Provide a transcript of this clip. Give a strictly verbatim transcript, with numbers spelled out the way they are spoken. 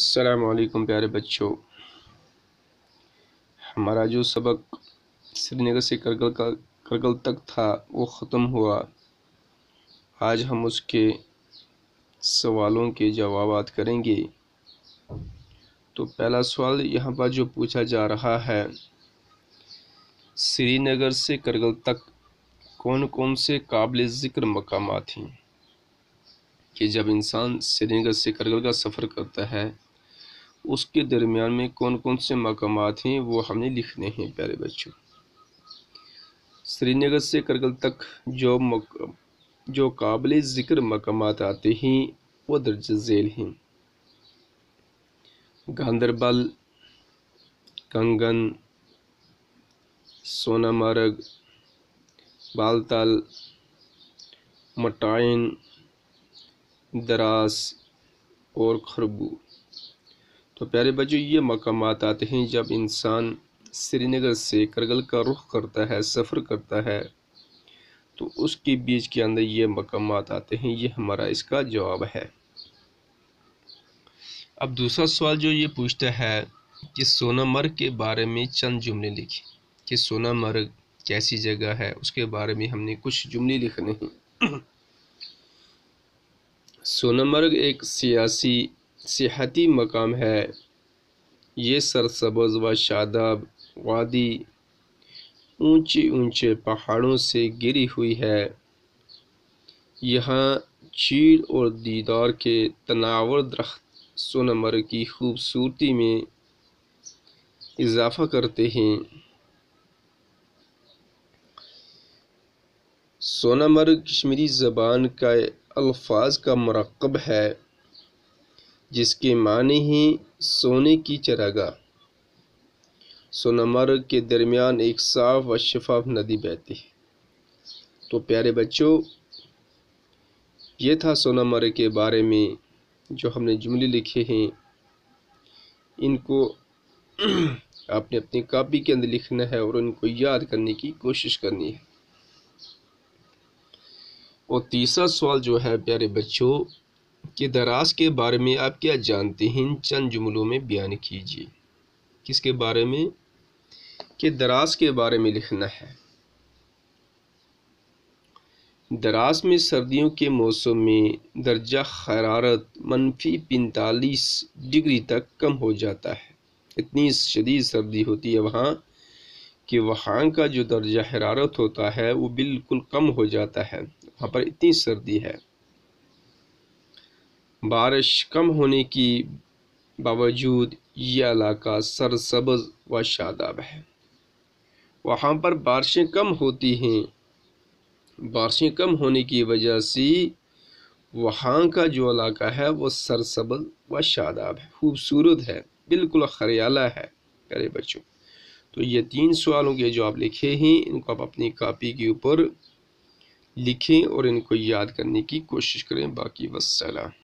السلام علیکم پیارے بچوں، ہمارا جو سبق سری نگر سے کرگل کا کرگل تک تھا وہ ختم ہوا۔ آج ہم اس کے سوالوں کے جوابات کریں گے۔ تو پہلا سوال یہاں پر جو پوچھا جا رہا ہے، سری نگر سے کرگل تک کون کون سے قابل ذکر مقامات ہیں؟ کہ جب انسان سری نگر سے کرگل کا سفر کرتا ہے اس کے درمیان میں کون کون سے مقامات ہیں وہ ہم نے لکھنے ہیں پیارے بچوں۔ سری نگر سے کرگل تک جو مق... جو قابل ذکر مقامات آتے ہیں وہ درج ذیل ہیں: گاندربل، کنگن، سونامرگ، بالتل، مٹائن، دراس اور خربو۔ تو پیارے بچوں، یہ مقامات آتے ہیں جب انسان سری نگر سے کرگل کا رخ کرتا ہے، سفر کرتا ہے، تو اس کے بیچ کے اندر یہ مقامات آتے ہیں۔ یہ ہمارا اس کا جواب ہے۔ اب دوسرا سوال جو یہ پوچھتا ہے کہ سونامرگ کے بارے میں چند جملے لکھیں، کہ سونامرگ کیسی جگہ ہے، اس کے بارے میں ہم نے کچھ جملے لکھنے ہیں۔ سونامرگ ایک سیاسی سیاحتی مقام ہے۔ یہ سرسبز و شاداب وادی اونچے اونچے پہاڑوں سے گھری ہوئی ہے۔ یہاں چیڑ اور دیودار کے تناور درخت سونامرگ کی خوبصورتی میں اضافہ کرتے ہیں۔ سونامرگ کشمیری زبان کا الفاظ کا مرکب ہے جس کے معنی ہیں سونے کی چراگاہ۔ سونامرگ کے درمیان ایک صاف و شفاف ندی بہتی ہے۔ تو پیارے بچوں، یہ تھا سونامرگ کے بارے میں جو ہم نے جملے لکھے ہیں۔ ان کو آپ نے اپنی کاپی کے اندر لکھنا ہے اور ان کو یاد کرنے کی کوشش کرنی ہے۔ اور تیسرا سوال جو ہے پیارے بچوں، کہ دراس کے بارے میں آپ کیا جانتے ہیں، چند جملوں میں بیان کیجیے۔ کس کے بارے میں؟ کہ دراس کے بارے میں لکھنا ہے۔ دراس میں سردیوں کے موسم میں درجہ حرارت منفی پینتالیس ڈگری تک کم ہو جاتا ہے۔ اتنی شدید سردی ہوتی ہے وہاں کہ وہاں کا جو درجہ حرارت ہوتا ہے وہ بالکل کم ہو جاتا ہے، وہاں پر اتنی سردی ہے۔ بارش کم ہونے کی باوجود یہ علاقہ سرسبز و شاداب ہے۔ وہاں پر بارشیں کم ہوتی ہیں، بارشیں کم ہونے کی وجہ سے وہاں کا جو علاقہ ہے وہ سرسبز و شاداب ہے، خوبصورت ہے، بالکل ہریالا ہے پیارے بچوں۔ تو یہ تین سوالوں کے جو آپ لکھے ہیں ان کو آپ اپنی کاپی کے اوپر لکھیں اور ان کو یاد کرنے کی کوشش کریں۔ باقی والسلام۔